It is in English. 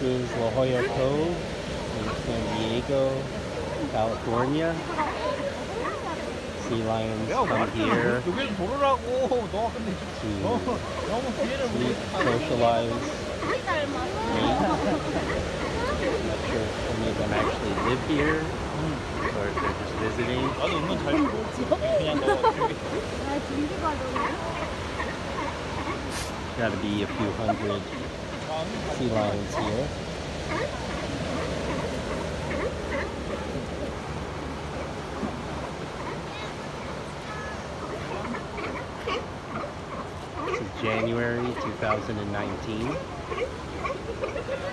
is La Jolla Cove in San Diego, California. Sea lions come here to sleep, socialize, mate. I'm not sure if any of them actually live here or if they're just visiting. Gotta be a few hundred sea lions here. This is January 2019.